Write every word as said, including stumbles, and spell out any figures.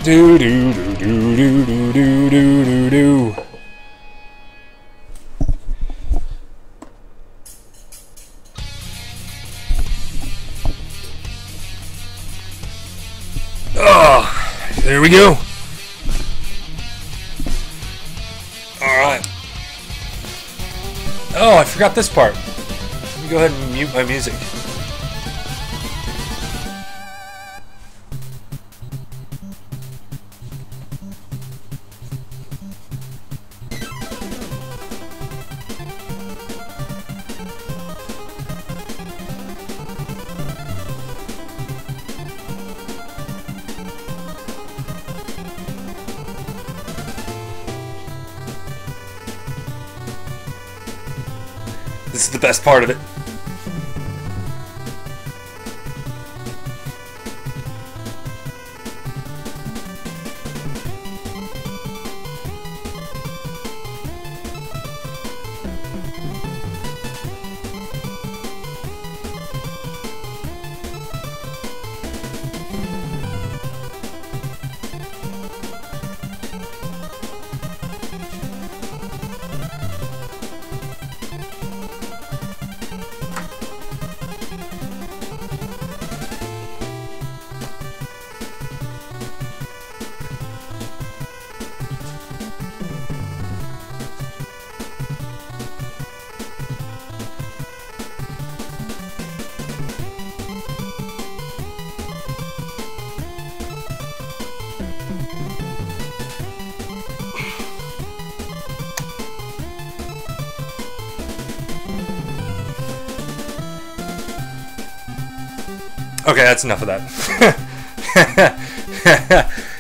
Do do do do do do do do do do. Oh, there we go. All right. Oh, I forgot this part. Let me go ahead and mute my music. This is the best part of it. Okay, that's enough of that.